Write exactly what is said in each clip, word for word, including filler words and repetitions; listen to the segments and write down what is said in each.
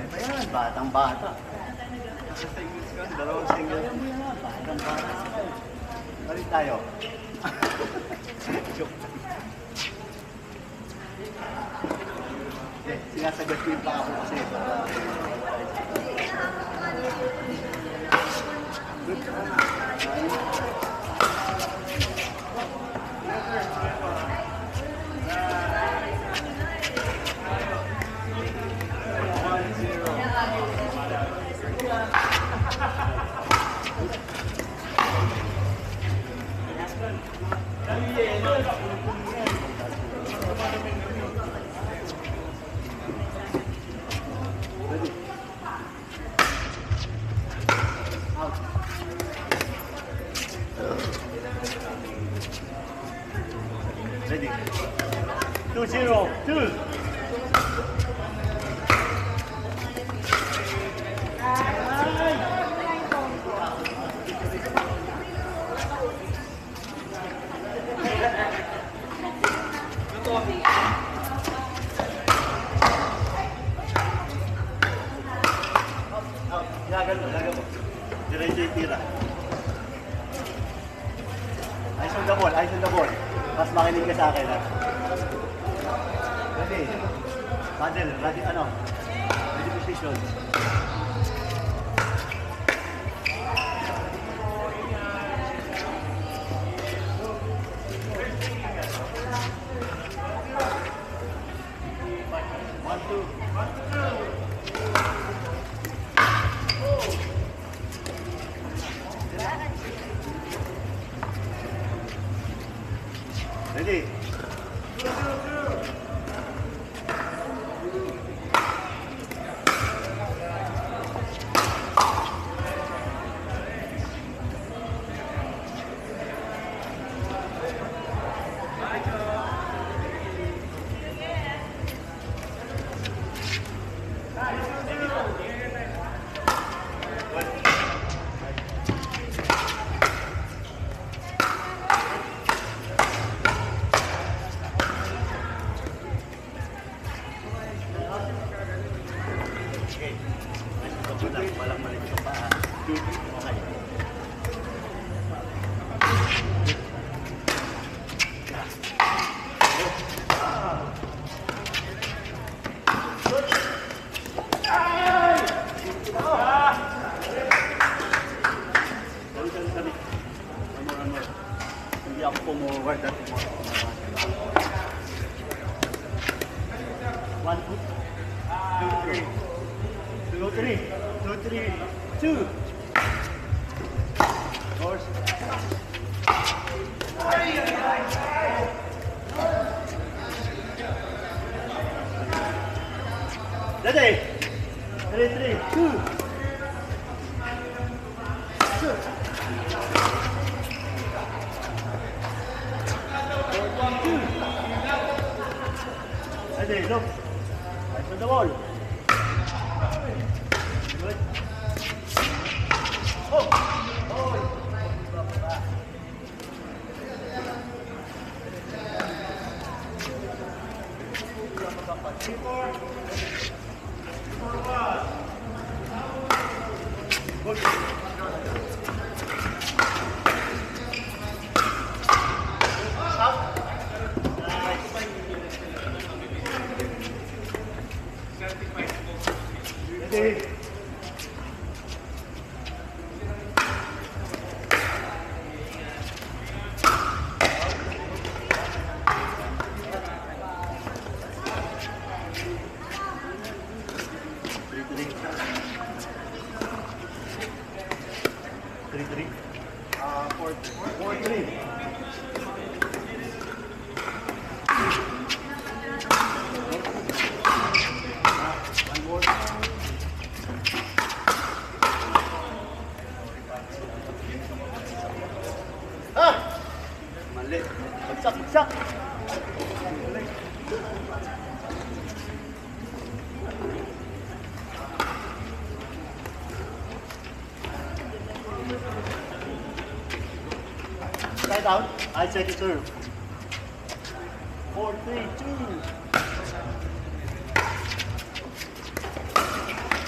Ayan, batang-bata. Naka-singles ka, dalawang singles. Batang-bata. Balik tayo. Joke. Eh, sinasagot ko yung pa ako kasi. Good. Ready? Two zero two. Ilagan mo, ilagan mo. Diretso yung tira. Ayos on the ball, ayos on the ball. Mas makinig ka sa akin, ha? Ready? Paddle, ready, ano? Ready position. One, two. One, two. Ready? Walang, walang maliit sa paa. Okay. Dali, dali, dali. One more, one more. Hindi ako pumoward dati mo. One, two, two, three. Two, three. Two, three, two. Horse. Ready? Three, three, two. Two. One, two. Ready, look. Eyes on the wall. Good. Oh! Oh! Three, four. Four, one. Good. Up. Nice. Ready? Three, three. Uh, four, four, four, three. One more. Ah! Mali. Bagsak, bagsak. Side out. I take it serve. Four, three, two.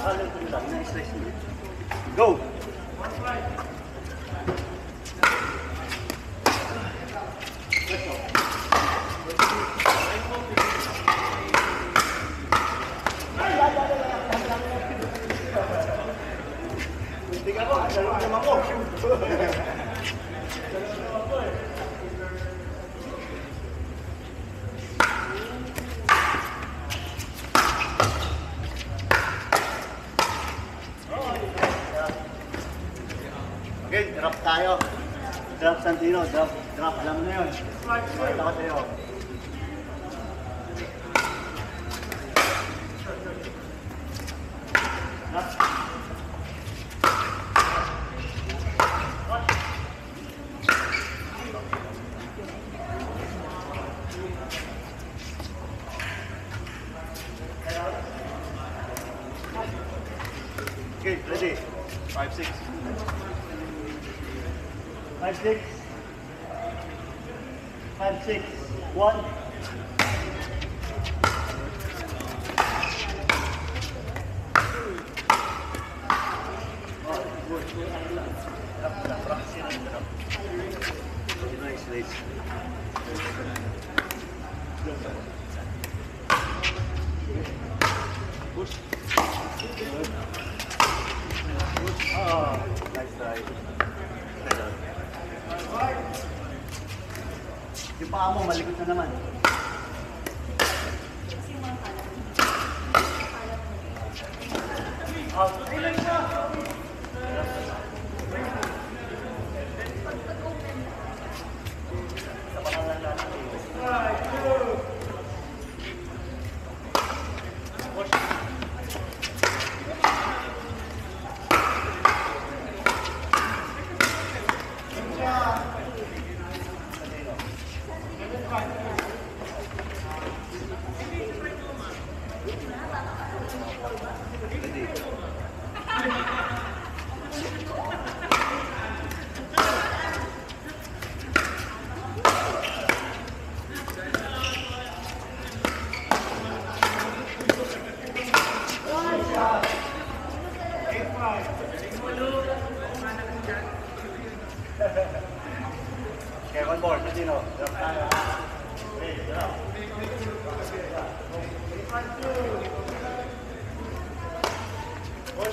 Nakakalito nila. Na-stress nila. Go! Hindi ka ko, dalawa naman ko. Okay, drop tayo. Drop Santino, drop, drop lang na yun. Pakita ko sa'yo. Okay, ready? Five, six. Five, six. Five, six. One. Nice, nice. Push. Oh, nice try. Yung paa mo, malikot na naman. Out. Ilan siya? Sa pangalan natin. Push. Okay, one more. Santino. Drop tayo. Okay, drop. Push.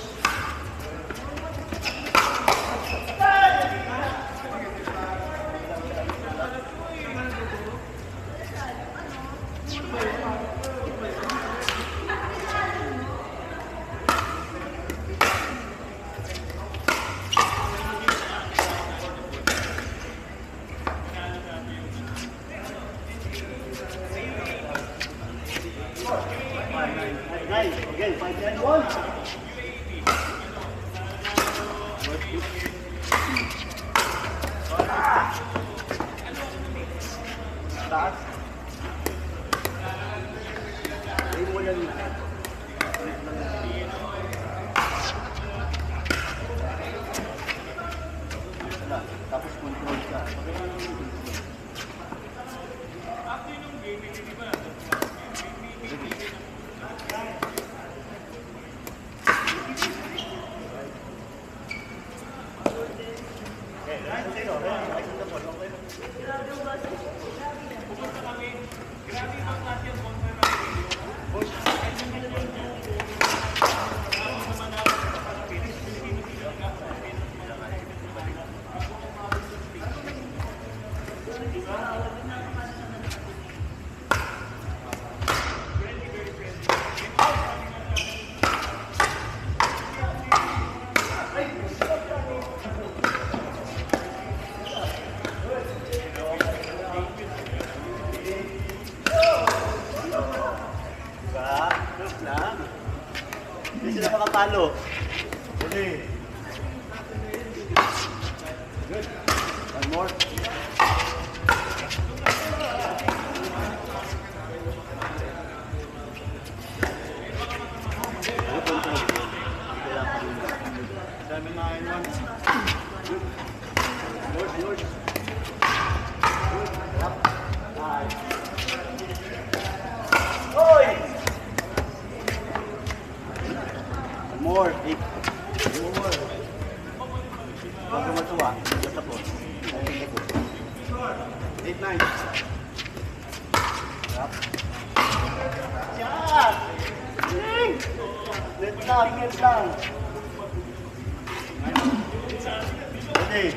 Nine. Again, five, ten, one. Taas. Ayun mo yan. Tapos control ka. Hindi sila makapalo. Okay. Good. One more. Seven, nine, one. Good. Yours, yours. Good. Up. Five. Oi! One more. Eight. Huwag ka matuwa. Basta po. Eight, nine. Drop. Yan! Galing! Net lang, net lang. Ready?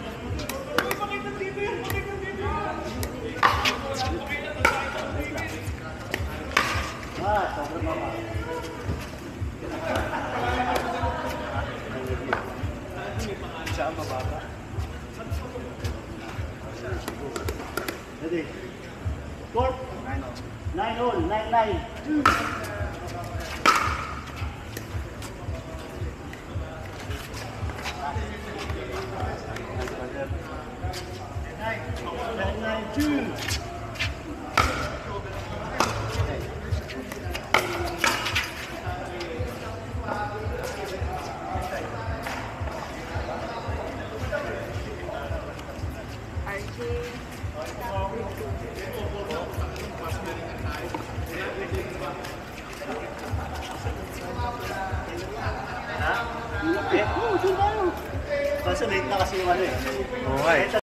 Ah, sobrang mama. Siya ang mababa. Ready? Score? Nine all. Nine all. Nine, nine. Nine, nine, two. Kaso late na kasi yung ano eh. Okay.